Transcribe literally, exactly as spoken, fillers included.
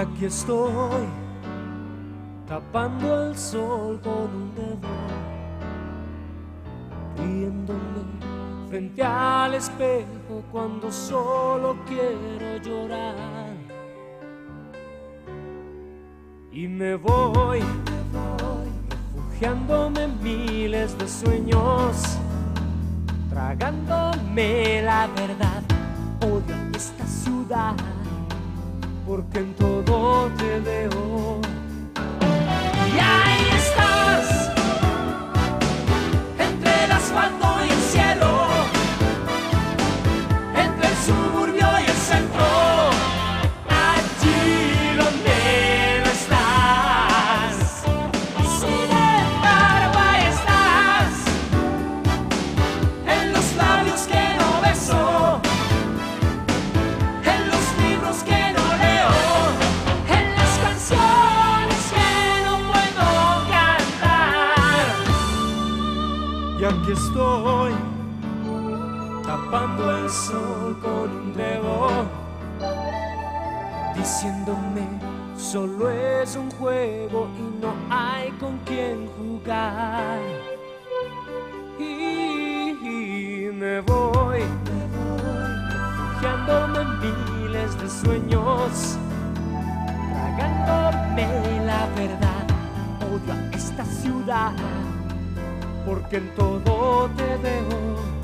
Y aquí estoy, tapando el sol con un dedo, riéndome frente al espejo cuando solo quiero llorar. Y me voy, me voy, refugiándome en miles de sueños, tragándome la verdad. Odio esta ciudad, porque en todo te veo. Y ahí estás, entre el asfalto y el cielo, entre el suburbio y el centro, allí donde no estás. Y sin embargo ahí estás, en los labios que no beso, en los libros que no leo, en las canciones que no puedo cantar. Y aquí estoy, tapando el sol con un dedo, diciéndome solo es un juego y no hay con quien jugar. Y me voy, me voy, refugiándome en miles de sueños, tragándome la verdad. Odio a esta ciudad, porque en todo te veo.